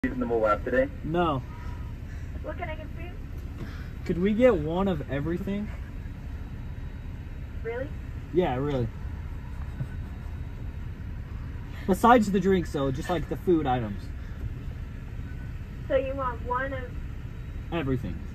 Reasonable left today? No. What can I get for you? Could we get one of everything? Really? Yeah, really. Besides the drinks, though, just like the food items. So you want one of Everything.